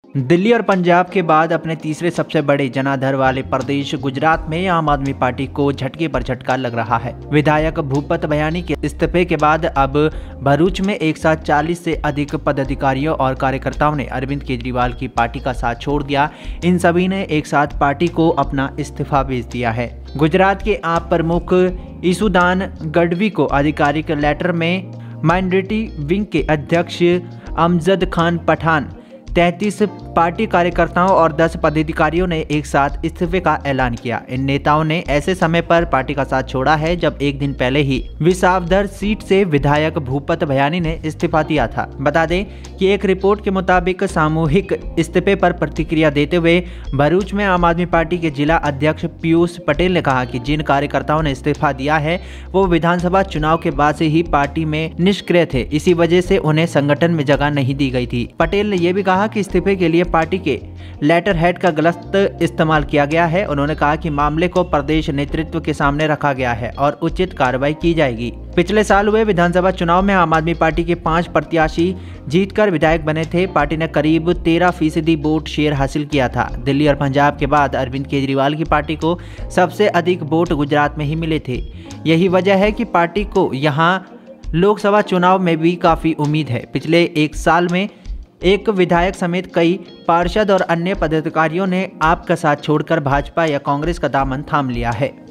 दिल्ली और पंजाब के बाद अपने तीसरे सबसे बड़े जनाधार वाले प्रदेश गुजरात में आम आदमी पार्टी को झटके पर झटका लग रहा है। विधायक भूपत भयानी के इस्तीफे के बाद अब भरूच में एक साथ 40 से अधिक पदाधिकारियों और कार्यकर्ताओं ने अरविंद केजरीवाल की पार्टी का साथ छोड़ दिया। इन सभी ने एक साथ पार्टी को अपना इस्तीफा भेज दिया है। गुजरात के आप प्रमुख ईसुदान गढ़वी को आधिकारिक लेटर में माइनॉरिटी विंग के अध्यक्ष अमजद खान पठान, 33 पार्टी कार्यकर्ताओं और 10 पदाधिकारियों ने एक साथ इस्तीफे का ऐलान किया। इन नेताओं ने ऐसे समय पर पार्टी का साथ छोड़ा है जब एक दिन पहले ही विसावदर सीट से विधायक भूपत भयानी ने इस्तीफा दिया था। बता दें कि एक रिपोर्ट के मुताबिक सामूहिक इस्तीफे पर प्रतिक्रिया देते हुए भरूच में आम आदमी पार्टी के जिला अध्यक्ष पीयूष पटेल ने कहा कि जिन कार्यकर्ताओं ने इस्तीफा दिया है वो विधानसभा चुनाव के बाद से ही पार्टी में निष्क्रिय थे, इसी वजह से उन्हें संगठन में जगह नहीं दी गई थी। पटेल ने यह भी कहा कि इस्तीफे के लिए पार्टी के लेटर हेड का गलत इस्तेमाल किया गया है। उन्होंने कहा कि मामले को प्रदेश नेतृत्व के सामने रखा गया है और उचित कार्रवाई की जाएगी। पिछले साल हुए विधानसभा चुनाव में आम आदमी पार्टी के 5 प्रत्याशी जीतकर विधायक बने थे। पार्टी ने करीब 13% वोट शेयर हासिल किया था। दिल्ली और पंजाब के बाद अरविंद केजरीवाल की पार्टी को सबसे अधिक वोट गुजरात में ही मिले थे। यही वजह है कि पार्टी को यहाँ लोकसभा चुनाव में भी काफी उम्मीद है। पिछले एक साल में एक विधायक समेत कई पार्षद और अन्य पदाधिकारियों ने आप का साथ छोड़कर भाजपा या कांग्रेस का दामन थाम लिया है।